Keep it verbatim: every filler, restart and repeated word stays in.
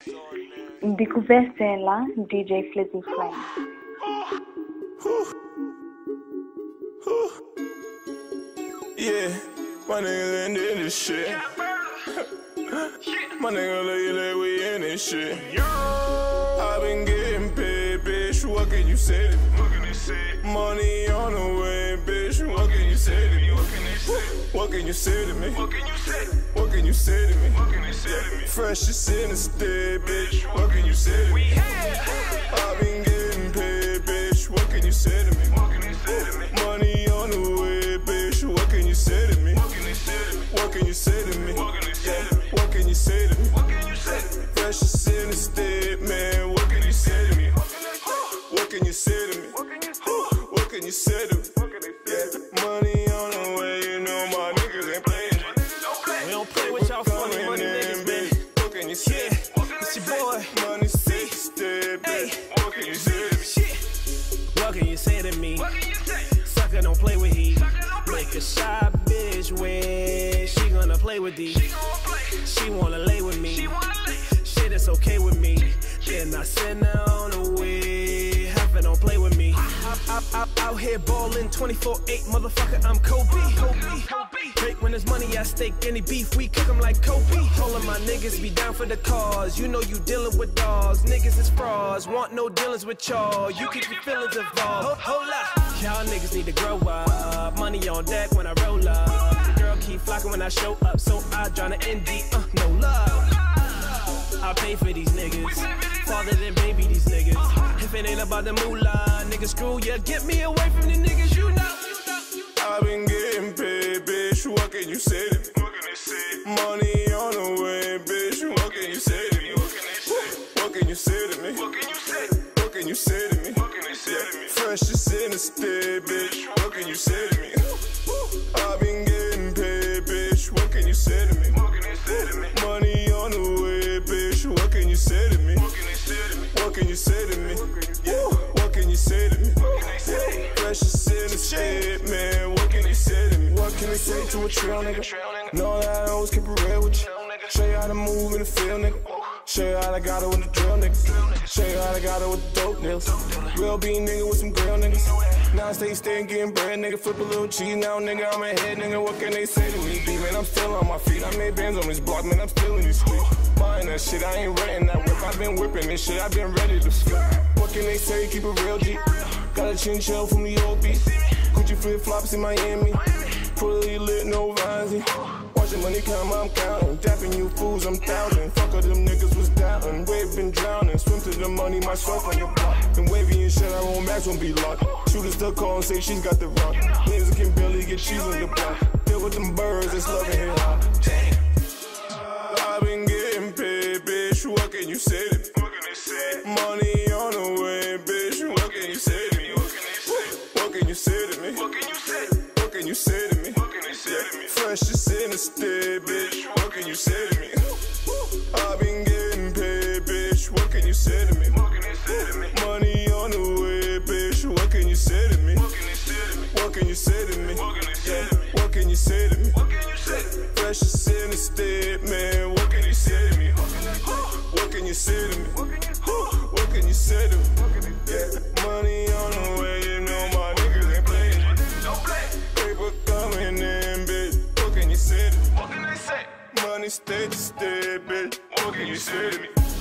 Découverte-la, D J Flizzy Flame. Yeah, my niggas in this shit. My nigga lately we in this shit. I been getting paid, bitch. What can you say to me? Money on the way, bitch. What can you say to me? What can you say to me? What can you say? What can you say to me? Freshest in the state, bitch. What can you say to me? I been getting paid, bitch. What can you say to me? Money on the way, bitch. What can you say to me? What can you say to me? What can you say to me? What can you say to me? Freshest in the state, man. What can you say to me? What can you say to me? What can you say to me? Yeah. Money on the way, you know my niggas ain't playing. We don't play with y'all funny money niggas, man. What can you say? Yeah, it's your boy. Money see, stay, bitch. What can you say to me? What can you say to me? Sucker don't play with he. Make a shy bitch when she gonna play with these. She wanna lay with me. Shit, it's okay with me. Then I send her on the way. Half don't play with me. Out, out, out here ballin' twenty-four eight, motherfucker, I'm Kobe. Kobe. Drake, when there's money at stake, any beef, we cook 'em like Kobe. All of my niggas be down for the cause. You know you dealing with dogs. Niggas is frauds, want no dealings with y'all. You keep your feelings involved. Hold, hold up. Y'all niggas need to grow up. Money on deck when I roll up. The girl keep flocking when I show up, so I join the N D, uh, no love. I pay for these niggas, father than baby these niggas. If it ain't about the moolah, niggas screw ya. Get me away from the niggas, you know. I been getting paid, bitch. What can you say to me? Money on the way, bitch. What can you say to me? What can you say to me? What can you say to me? Yeah. Freshest in the state, bitch. What can you say to me? I been getting paid, bitch. What can you say to me? Money on the way, bitch. What can you say to me? What can you say to me? Yeah. What can you say to me? Freshest in the state, man. What can you say to me? What can they say to a trail nigga? Know that I always keep it real with you. Show you how to move in the field, nigga. Show you how I got it with the drill, nigga. Show you how I got it with the dope niggas. Real bean nigga with some grill niggas. Now I stay staying getting bread, nigga. Flip a little cheese now, nigga. I'm ahead, nigga. What can they say to me? B, man, I'm still on my feet. I made bands on this block, man. I'm still in these streets. Buying that shit, I ain't renting that whip. I've been whipping this shit, I've been ready to flip. What can they say? Keep it real, G. Got a chin shell from the old beat. Gucci flip flops in Miami. Fully lit, no rising. Watching money come, I'm counting. Dapping you fools, I'm thousand. Fuck all them niggas was doubting. Wave been drowning. Swim to the money, myself on your block. Been wavy and shit, I won't max, won't be locked. Shooters still call and say she's got the rock. Niggas can barely get cheese on the block. Deal with them birds, it's loving hip hop. I've been getting paid, bitch. What can you say to me? Money on the way, bitch. What can you say to me? What can you say to me? What can you say to me? Yeah. Freshest in the state, bitch. What can you say to me? I've been getting paid, bitch. What can you say to me? Money on the way, bitch. What can you say to me? What can you say to me? Yeah. What can you say to me? Freshest in the state, man. What can you say to me? What can you say to me? What can you say to me? Yeah. Money on the way, you know my niggas ain't playing. Paper coming in, bitch. What can you say to me? Money stay to stay, bitch. What can you say to me?